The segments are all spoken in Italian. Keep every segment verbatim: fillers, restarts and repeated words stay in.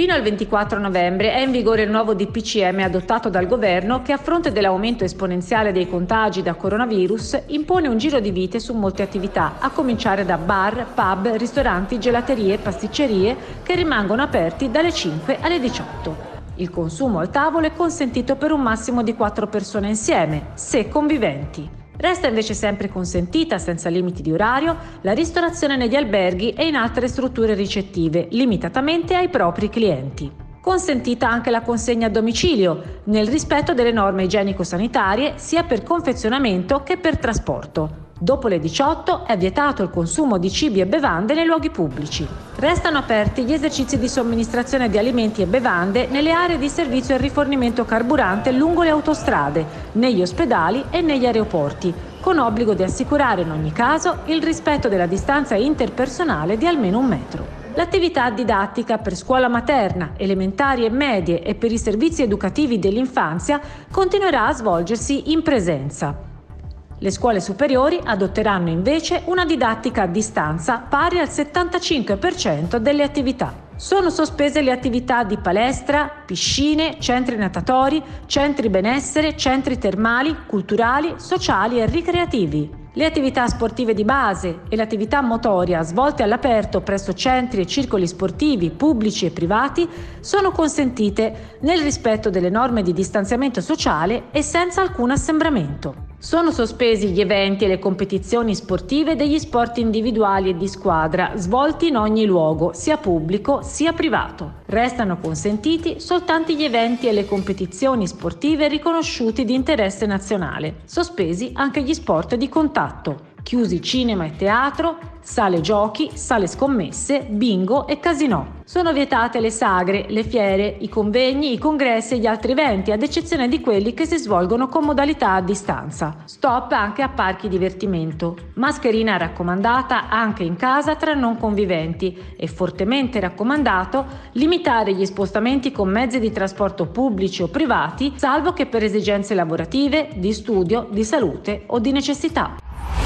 Fino al ventiquattro novembre è in vigore il nuovo D P C M adottato dal governo che, a fronte dell'aumento esponenziale dei contagi da coronavirus, impone un giro di vite su molte attività, a cominciare da bar, pub, ristoranti, gelaterie e pasticcerie che rimangono aperti dalle cinque alle diciotto. Il consumo al tavolo è consentito per un massimo di quattro persone insieme, se conviventi. Resta invece sempre consentita, senza limiti di orario, la ristorazione negli alberghi e in altre strutture ricettive, limitatamente ai propri clienti. Consentita anche la consegna a domicilio, nel rispetto delle norme igienico-sanitarie sia per confezionamento che per trasporto. Dopo le diciotto è vietato il consumo di cibi e bevande nei luoghi pubblici. Restano aperti gli esercizi di somministrazione di alimenti e bevande nelle aree di servizio e rifornimento carburante lungo le autostrade, negli ospedali e negli aeroporti, con obbligo di assicurare in ogni caso il rispetto della distanza interpersonale di almeno un metro. L'attività didattica per scuola materna, elementari e medie e per i servizi educativi dell'infanzia continuerà a svolgersi in presenza. Le scuole superiori adotteranno invece una didattica a distanza pari al settantacinque per cento delle attività. Sono sospese le attività di palestra, piscine, centri natatori, centri benessere, centri termali, culturali, sociali e ricreativi. Le attività sportive di base e l'attività motoria svolte all'aperto presso centri e circoli sportivi pubblici e privati sono consentite nel rispetto delle norme di distanziamento sociale e senza alcun assembramento. Sono sospesi gli eventi e le competizioni sportive degli sport individuali e di squadra svolti in ogni luogo, sia pubblico sia privato. Restano consentiti soltanto gli eventi e le competizioni sportive riconosciuti di interesse nazionale, sospesi anche gli sport di contatto. Chiusi cinema e teatro, sale giochi, sale scommesse, bingo e casinò. Sono vietate le sagre, le fiere, i convegni, i congressi e gli altri eventi, ad eccezione di quelli che si svolgono con modalità a distanza. Stop anche a parchi divertimento. Mascherina raccomandata anche in casa tra non conviventi e fortemente raccomandato limitare gli spostamenti con mezzi di trasporto pubblici o privati, salvo che per esigenze lavorative, di studio, di salute o di necessità.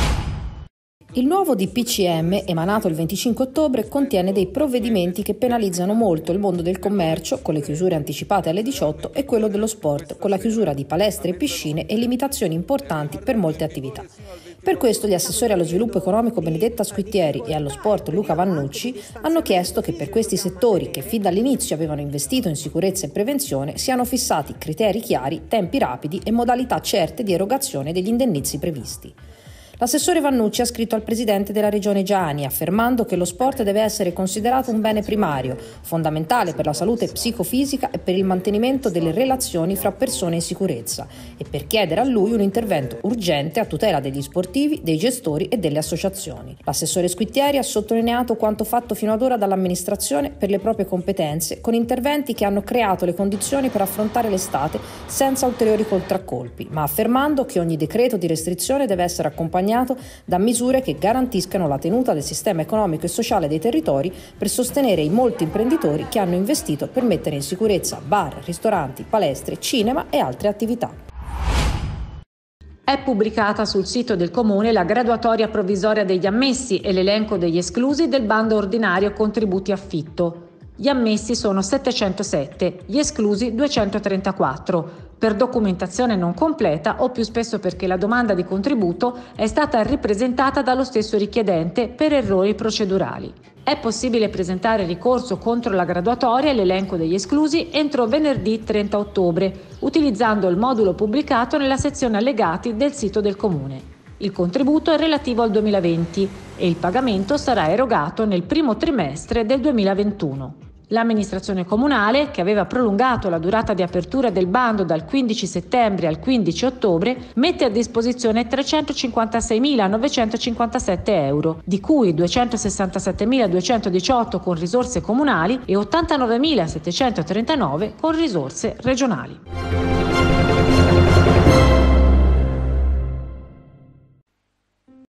Il nuovo D P C M, emanato il venticinque ottobre, contiene dei provvedimenti che penalizzano molto il mondo del commercio, con le chiusure anticipate alle diciotto, e quello dello sport, con la chiusura di palestre e piscine e limitazioni importanti per molte attività. Per questo gli assessori allo sviluppo economico Benedetta Squittieri e allo sport Luca Vannucci hanno chiesto che per questi settori, che fin dall'inizio avevano investito in sicurezza e prevenzione, siano fissati criteri chiari, tempi rapidi e modalità certe di erogazione degli indennizzi previsti. L'assessore Vannucci ha scritto al presidente della regione Giani, affermando che lo sport deve essere considerato un bene primario, fondamentale per la salute psicofisica e per il mantenimento delle relazioni fra persone in sicurezza, e per chiedere a lui un intervento urgente a tutela degli sportivi, dei gestori e delle associazioni. L'assessore Squittieri ha sottolineato quanto fatto fino ad ora dall'amministrazione per le proprie competenze, con interventi che hanno creato le condizioni per affrontare l'estate senza ulteriori contraccolpi, ma affermando che ogni decreto di restrizione deve essere accompagnato da misure che garantiscano la tenuta del sistema economico e sociale dei territori per sostenere i molti imprenditori che hanno investito per mettere in sicurezza bar, ristoranti, palestre, cinema e altre attività. È pubblicata sul sito del Comune la graduatoria provvisoria degli ammessi e l'elenco degli esclusi del bando ordinario contributi affitto. Gli ammessi sono settecentosette, gli esclusi duecentotrentaquattro, per documentazione non completa o più spesso perché la domanda di contributo è stata ripresentata dallo stesso richiedente per errori procedurali. È possibile presentare ricorso contro la graduatoria e l'elenco degli esclusi entro venerdì trenta ottobre, utilizzando il modulo pubblicato nella sezione allegati del sito del Comune. Il contributo è relativo al duemilaventi e il pagamento sarà erogato nel primo trimestre del duemilaventuno. L'amministrazione comunale, che aveva prolungato la durata di apertura del bando dal quindici settembre al quindici ottobre, mette a disposizione trecentocinquantaseimilanovecentocinquantasette euro, di cui duecentosessantasettemiladuecentodiciotto con risorse comunali e ottantanovemilasettecentotrentanove con risorse regionali.